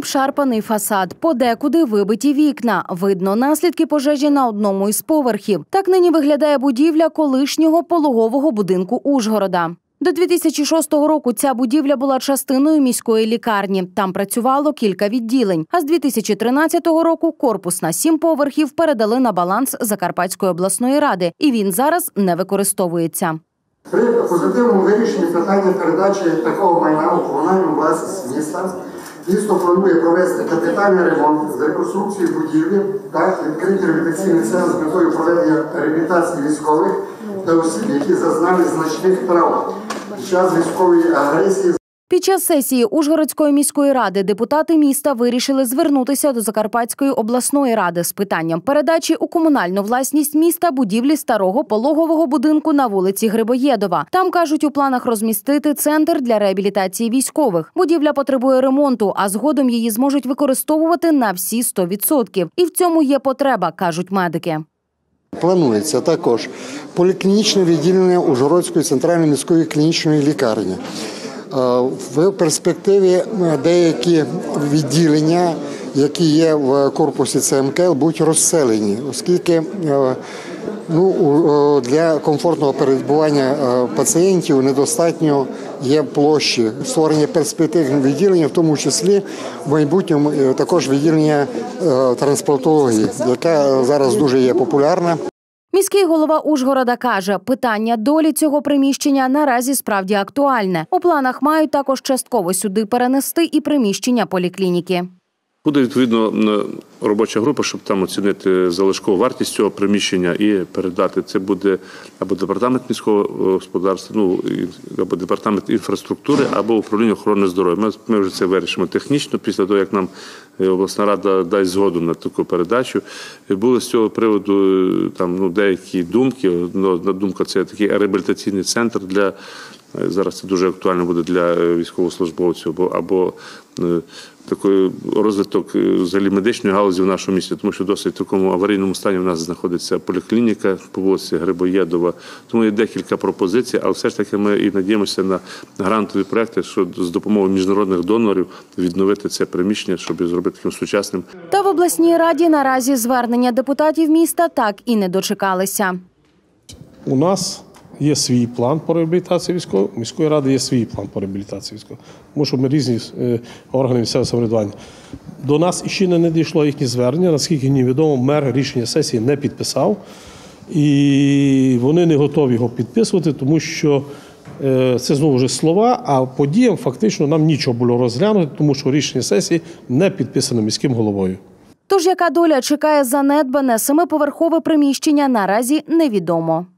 обшарпаний фасад, подекуди вибиті вікна. Видно наслідки пожежі на одному із поверхів. Так нині виглядає будівля колишнього пологового будинку Ужгорода. До 2006 року ця будівля була частиною міської лікарні. Там працювало кілька відділень. А з 2013 року корпус на 7 поверхів передали на баланс Закарпатської обласної ради. І він зараз не використовується. При позитивному вирішенні питання передачі такого майна у комунальну власність міста місто планує провести капітальний ремонт з реконструкції будівлі та відкрити реабілітаційний центр з метою проведення реабілітації військових та осіб, які зазнали значних травм під час військової агресії. Під час сесії Ужгородської міської ради депутати міста вирішили звернутися до Закарпатської обласної ради з питанням передачі у комунальну власність міста будівлі старого пологового будинку на вулиці Грибоєдова. Там, кажуть, у планах розмістити центр для реабілітації військових. Будівля потребує ремонту, а згодом її зможуть використовувати на всі 100%. І в цьому є потреба, кажуть медики. Планується також поліклінічне відділення Ужгородської центральної міської клінічної лікарні. В перспективі деякі відділення, які є в корпусі ЦМКЛ, будуть розселені, оскільки для комфортного перебування пацієнтів недостатньо є площі. Створення перспективних відділень, в тому числі в майбутньому також відділення трансплантології, яка зараз дуже є популярна. Міський голова Ужгорода каже, питання долі цього приміщення наразі справді актуальне. У планах мають також частково сюди перенести і приміщення поліклініки. Буде, відповідно, робоча група, щоб там оцінити залишкову вартість цього приміщення і передати. Це буде або департамент міського господарства, або департамент інфраструктури, або управління охорони здоров'я. Ми вже це вирішимо технічно, після того, як нам обласна рада дасть згоду на таку передачу. Були з цього приводу деякі думки. Одна думка – це такий реабілітаційний центр для, зараз це дуже актуально буде для військовослужбовців, або такий розвиток взагалі медичної галузі в нашому місті, тому що досить в такому аварійному стані в нас знаходиться поліклініка по вулиці Грибоєдова. Тому є декілька пропозицій, але все ж таки ми і надіємося на грантові проекти, що з допомогою міжнародних донорів відновити це приміщення, щоб зробити таким сучасним. Та в обласній раді наразі звернення депутатів міста так і не дочекалися. У нас є свій план по реабілітації військових, у міської ради є свій план по реабілітації військових. Тому що ми різні органи місцевого самоврядування. До нас ще не надійшло їхнє звернення, наскільки мені відомо, мер рішення сесії не підписав. І вони не готові його підписувати, тому що це знову ж слова, а по діям фактично нам нічого було розглянути, тому що рішення сесії не підписано міським головою. Тож яка доля чекає занедбане 7-поверхове приміщення, наразі невідомо.